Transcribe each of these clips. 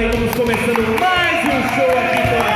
aí, vamos começando mais um show aqui pela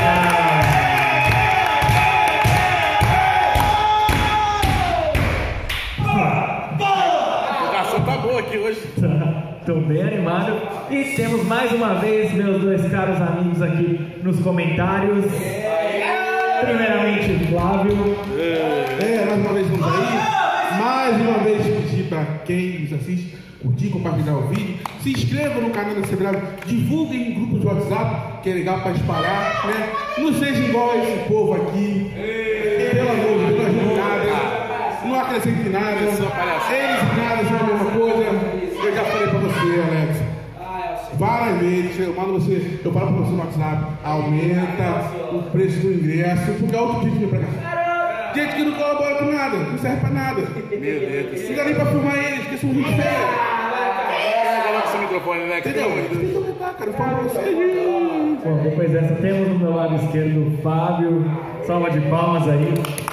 O garçom tá bom aqui hoje. Tô bem animado. E temos mais uma vez meus dois caros amigos aqui nos comentários. Primeiramente, o Flávio. Mais uma vez vamos aí. Mais uma vez pedir para quem nos assiste curtir, compartilhar o vídeo. Se inscreva no canal da CBW. Divulguem em grupos de WhatsApp, que é legal para espalhar, né? Não seja igual a esse povo aqui. Pelo amor de Deus, não ajuda nada. Não acrescente nada. Eles e nada são a mesma coisa. Eu já falei para você, Alex. Várias vezes eu falo para você no WhatsApp, aumenta o preço do ingresso, porque é outro dia que vem pra cá. Gente que não colabora com nada, não serve pra nada. Meu Deus. Não dá nem pra filmar eles, que são muito feios. Coloca seu microfone, né? Entendeu? Tem que aumentar, cara. Eu falo pra você. Bom, depois dessa temos no meu lado esquerdo o Fábio. Salva de palmas aí.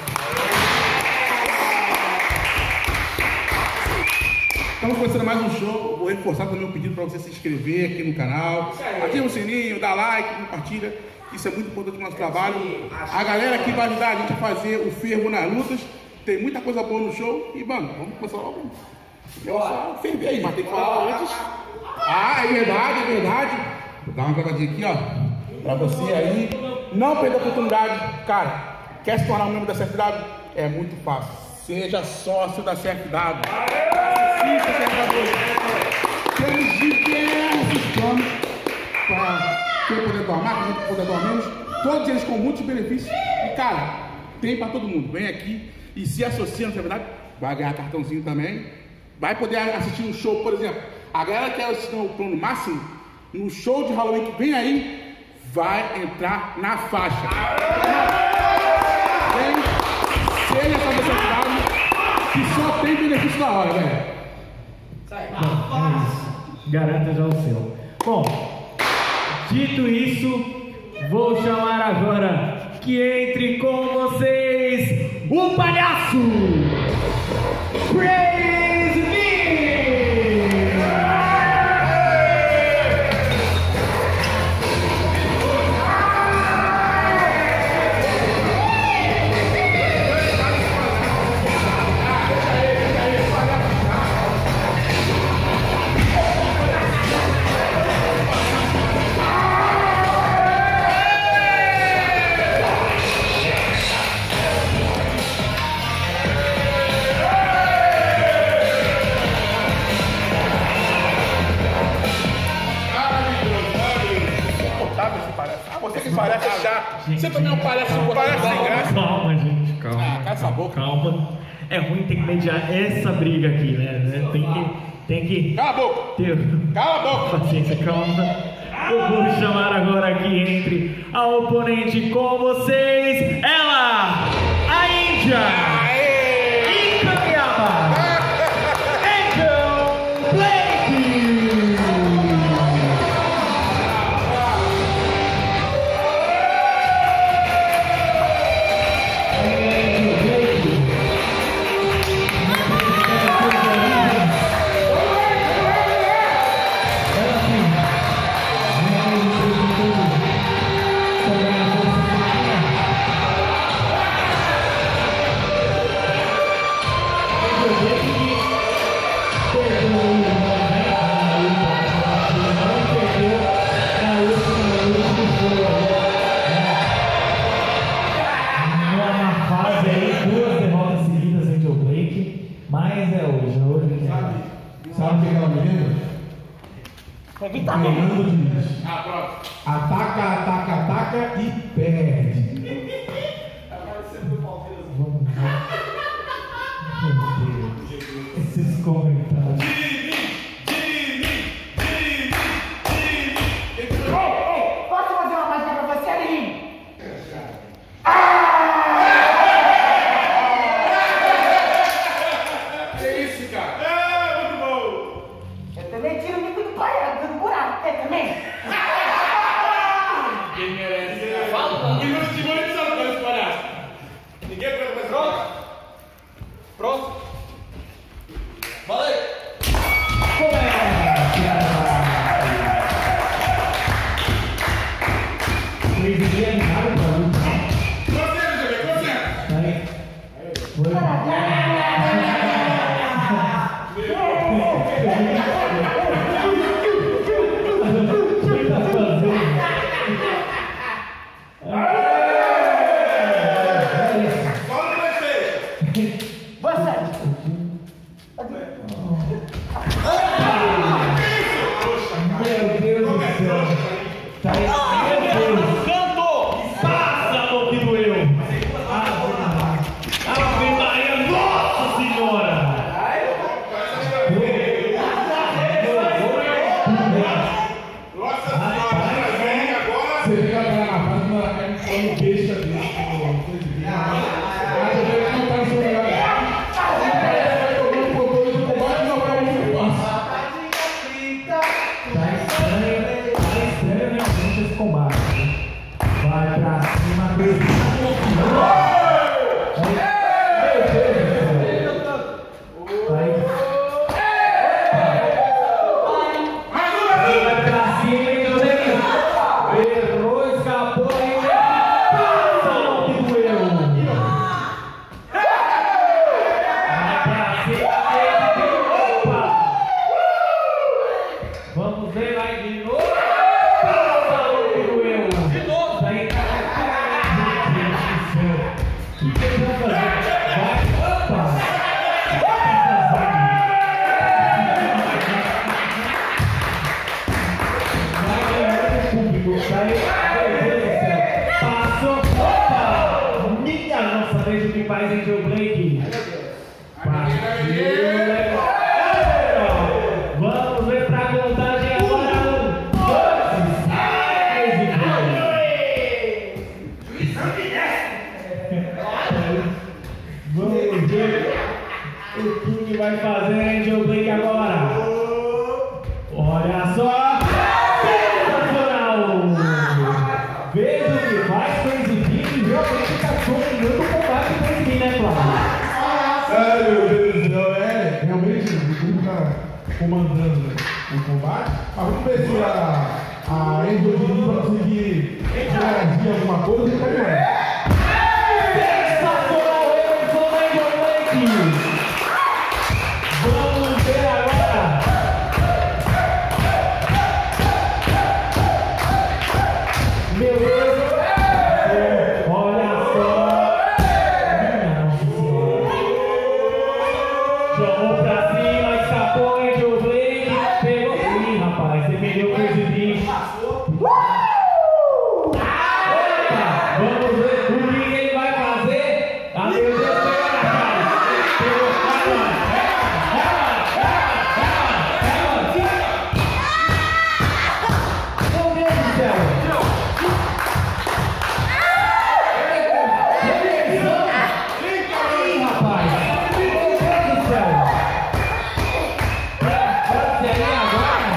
Estamos começando mais um show. Vou reforçar também o pedido para você se inscrever aqui no canal. Ativa o sininho, dá like, compartilha. Isso é muito importante no nosso trabalho. A galera aqui vai ajudar a gente a fazer o fervo nas lutas. Tem muita coisa boa no show. E, mano, vamos começar logo. Eu só ferver aí, mas tem que falar antes. Ah, é verdade, é verdade. Vou dar uma gravadinha aqui, ó. Pra você aí. Não perder a oportunidade. Cara, quer se tornar um membro da CFW? É muito fácil. Seja sócio da CFW. Temos diversos planos para quem poder doar mais, quem poder doar menos, todos eles com muitos benefícios. E cara, tem para todo mundo. Vem aqui e se associa, na verdade, vai ganhar cartãozinho também. Vai poder assistir um show, por exemplo. A galera que quer assistir o plano máximo, no show de Halloween que vem aí, vai entrar na faixa. Seja essa necessidade que só tem benefício na hora, velho. Garanta já o seu. Bom, dito isso, vou chamar agora que entre com vocês o palhaço Crazy Me! Parece chato. Você também é um palhaço sem graça. Calma, gente, calma. Cala essa boca. Calma. É ruim ter que mediar essa briga aqui, né? Tem que Cala a boca. ter Cala a boca. paciência, calma. Eu vou chamar agora aqui entre a oponente com vocês, ela, a Índia. Comando de bicho. Ataca, ataca, ataca e perde. Vamos lá. Meu Deus. Esses comentários. Posso fazer uma mágica pra você, Aline? Que isso, cara? Muito bom. Eu também tiro o bico do palhaço, do buraco. Você também? Quem merece? Fala. Ninguém vai te monetizar com esse palhaço. Ninguém vai mais pronto? Pronto? Fala aí. Comandando o combate, mas vamos ver se a endogenia vai conseguir reagir alguma coisa ou como é. Vamos ver agora. Meu Deus. Olha só. Minha Nossa Senhora. Chamou pra cima, escapou, Angel Blake. Pegou. Ih, rapaz, você perdeu o presidente. Vamos ver o que ele vai fazer. A meu Deus, pegou na cara. Pegou. Meu Deus do céu. Ih, rapaz. Meu Deus do céu. Pode ser aí agora.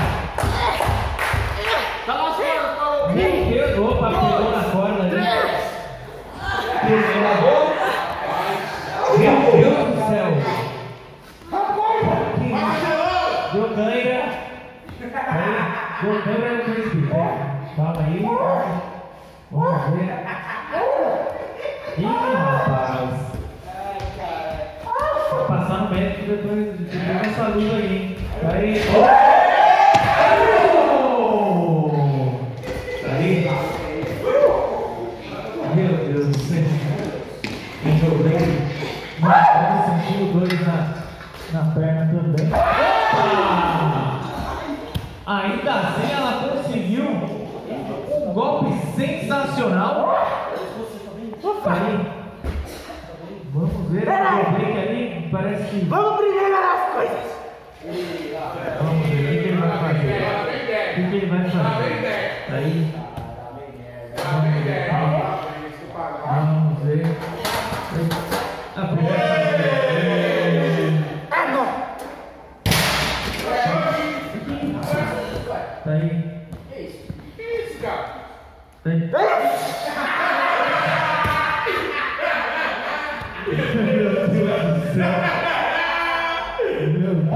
Meu Deus, opa, pegou na corda ali. Pegou na boca. Meu Deus do céu. Deu câimbra. Deu câimbra no príncipe. Calma aí. Vamos ver. Ih, rapaz. Vou passar no médico depois de essa luz aí. Aí. Aí. Meu Deus do céu. Angel Blake. Mas sentiu dores na perna também. Opa! Ainda assim ela conseguiu um golpe sensacional. Aí. Vamos ver o Angel Blake ali. Parece que. Vamos primeiro as coisas. Vamos ver o que ele vai fazer. O que ele vai fazer? Aí. Vamos ver. A primeira. Tá aí. Que isso, cara? Tá aí. Meu Deus do céu. Meu Deus.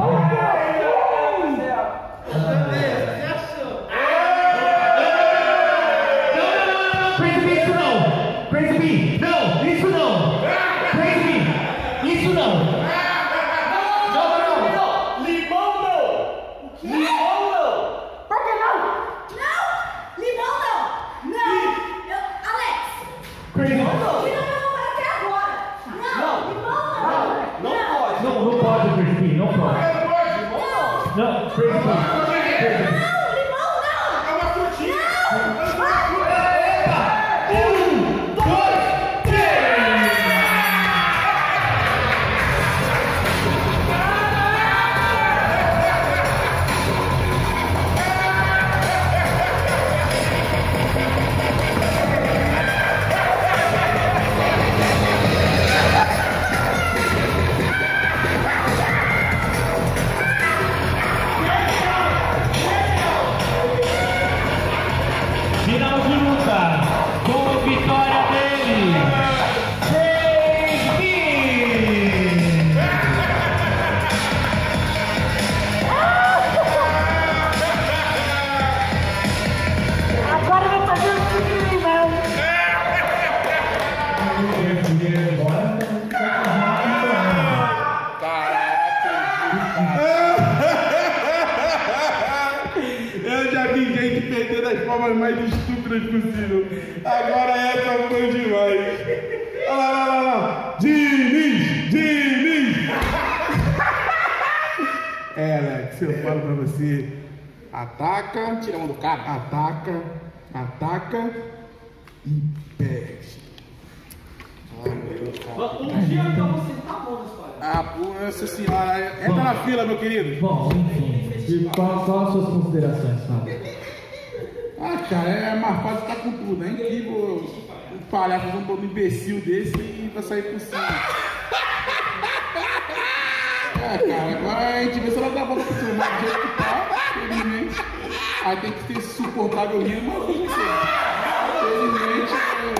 Precipício não. isso não. Limão não. Limão não. Por que não? Não! Limão não! Não! Alex! Crazy. Limão não até agora! Não! Limão não! Não pode. Não pode, Crazy, não pode. Não, Não, Crazy. Não! Limão não! É uma frutinha. Final de luta, com a vitória dele, Crazy. Agora eu vou fazer o seguinte, limão! Eu já vi gente perder das formas mais estúpidas possível. Agora essa foi demais. Olha lá. Diniz! Alex, eu falo pra você. Ataca. Tira a mão do cara. Ataca e perde. um dia então você tá bom nesse palhaço. Ah, nossa senhora. Entra na fila, meu querido. Bom, enfim, quais são as suas considerações, Fábio? Ah, cara, é mais fácil estar com tudo. É incrível um palhaço fazer um imbecil desse e vai sair por cima. É, cara, agora a gente vê se ela dá a volta por cima. Mas do jeito que tá, felizmente, aí tem que ter suportável rindo, mas não sei. Felizmente,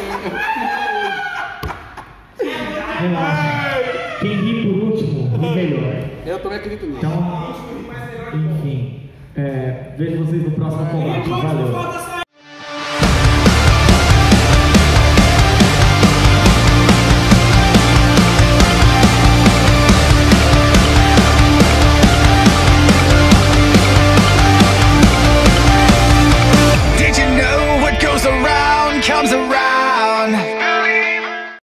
Relaxa. Quem ri por último, ri melhor. eu também acredito nisso. Então, enfim, vejo vocês no próximo combate. Valeu.